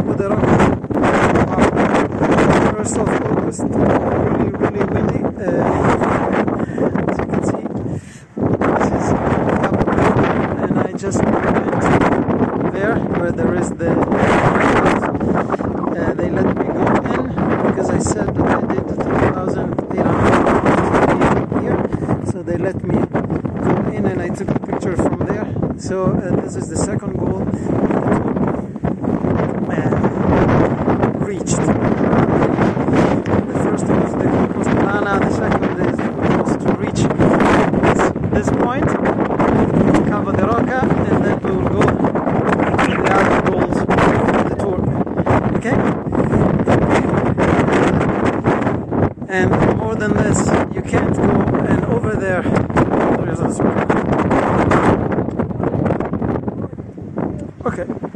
Cabo da Roca. Wow. 1st of August. Really, really windy. As you can see, this is Cabo da Roca, and I just went there where there is the they let me go in because I said that I did 2,800 here, so they let me go in and I took a picture from there. So this is the second goal reached. The first was the Costa Lana, the second was to reach this point, Cabo da Roca, and then we will go to the other goals of the tour. Okay? And more than this, you can't go, and over there is a circle. Okay.